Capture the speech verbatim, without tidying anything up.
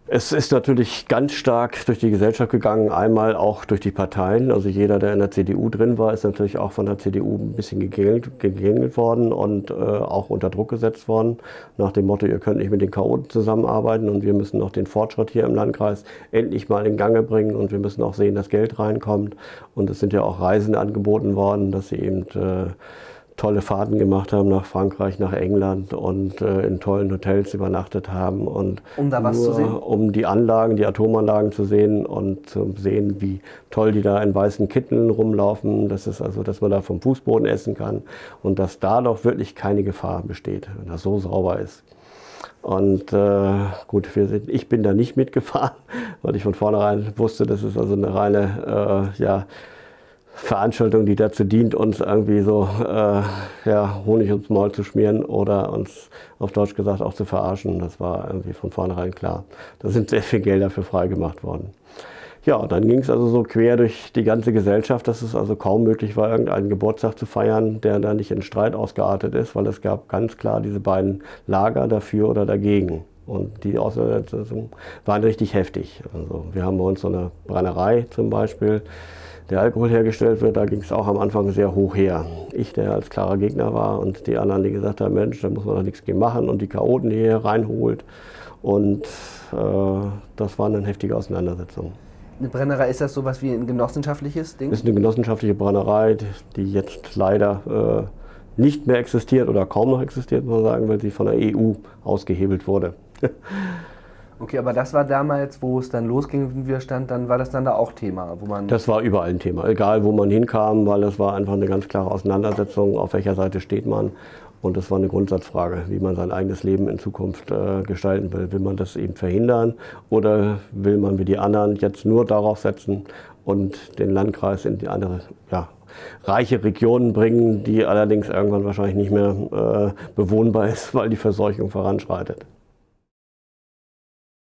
Es ist natürlich ganz stark durch die Gesellschaft gegangen, einmal auch durch die Parteien. Also jeder, der in der C D U drin war, ist natürlich auch von der C D U ein bisschen gegängelt, gegängelt worden und äh, auch unter Druck gesetzt worden. Nach dem Motto, ihr könnt nicht mit den Chaoten zusammenarbeiten und wir müssen noch den Fortschritt hier im Landkreis endlich mal in Gange bringen und wir müssen auch sehen, dass Geld reinkommt. Und es sind ja auch Reisen angeboten worden, dass sie eben äh, tolle Fahrten gemacht haben nach Frankreich, nach England und äh, in tollen Hotels übernachtet haben. Und um da was nur, zu sehen? Um die Anlagen, die Atomanlagen zu sehen und zu sehen, wie toll die da in weißen Kitteln rumlaufen. Das ist also, dass man da vom Fußboden essen kann und dass da doch wirklich keine Gefahr besteht, wenn das so sauber ist. Und äh, gut, wir sind, ich bin da nicht mitgefahren, weil ich von vornherein wusste, das ist also eine reine, äh, ja, Veranstaltung, die dazu dient, uns irgendwie so äh, ja, Honig ums Maul zu schmieren oder uns auf Deutsch gesagt auch zu verarschen. Das war irgendwie von vornherein klar. Da sind sehr viel Gelder für freigemacht worden. Ja, und dann ging es also so quer durch die ganze Gesellschaft, dass es also kaum möglich war, irgendeinen Geburtstag zu feiern, der da nicht in Streit ausgeartet ist, weil es gab ganz klar diese beiden Lager dafür oder dagegen. Und die Auseinandersetzungen waren richtig heftig. Also wir haben bei uns so eine Brennerei zum Beispiel, der Alkohol hergestellt wird, da ging es auch am Anfang sehr hoch her. Ich, der als klarer Gegner war und die anderen, die gesagt haben, Mensch, da muss man doch nichts gegen machen und die Chaoten, die hier reinholt. Und äh, das waren dann heftige Auseinandersetzungen. Eine Brennerei, ist das sowas wie ein genossenschaftliches Ding? Das ist eine genossenschaftliche Brennerei, die jetzt leider äh, nicht mehr existiert oder kaum noch existiert, muss man sagen, weil sie von der E U ausgehebelt wurde. Okay, aber das war damals, wo es dann losging mit dem Widerstand, dann war das dann da auch Thema, wo man... Das war überall ein Thema, egal wo man hinkam, weil das war einfach eine ganz klare Auseinandersetzung, auf welcher Seite steht man. Und das war eine Grundsatzfrage, wie man sein eigenes Leben in Zukunft äh, gestalten will. Will man das eben verhindern oder will man wie die anderen jetzt nur darauf setzen und den Landkreis in die andere, ja, reiche Regionen bringen, die allerdings irgendwann wahrscheinlich nicht mehr äh, bewohnbar ist, weil die Verseuchung voranschreitet.